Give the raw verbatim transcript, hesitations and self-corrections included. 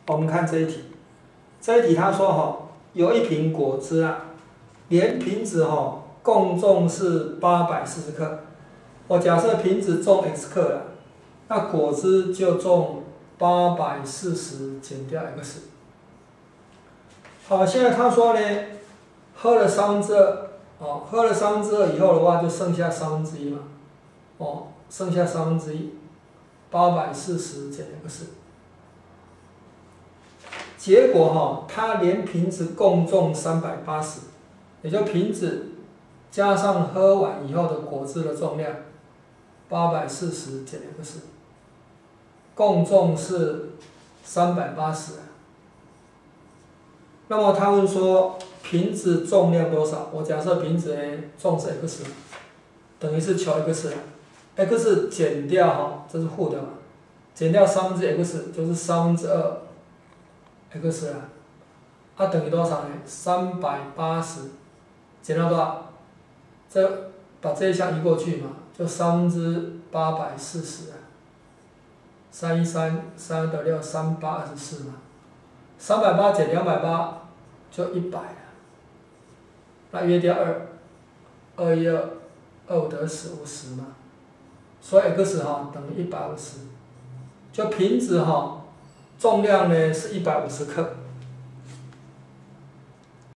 我们看这一题，这一题他说哈，有一瓶果汁啊，连瓶子哈共重是八百四十克。我假设瓶子重 x 克了，那果汁就重八百四十减掉 x。好，现在他说呢，喝了三分之二，哦，喝了三分之二以后的话，就剩下三分之一嘛，哦，剩下三分之一，八百四十减 x。结果哈，它连瓶子共重三百八十，也就瓶子加上喝完以后的果汁的重量，八百四十减 x， 共重是三百八十。那么他问说，瓶子重量多少？我假设瓶子呢重是 x， 等于是求 x，x 减掉哈，这是负的嘛，减掉三分之 x 就是三分之二 x 啊，它等于多少呢？三百八十减到多少？这把这一项移过去嘛，就三分之八百四十啊，三一三三二得六，三八二十四嘛，三百八减两百八就一百了，那约掉二，二一二，二五得十，五十嘛，所以 x 哈等于一百五十，就瓶子哈重量呢是一百五十克。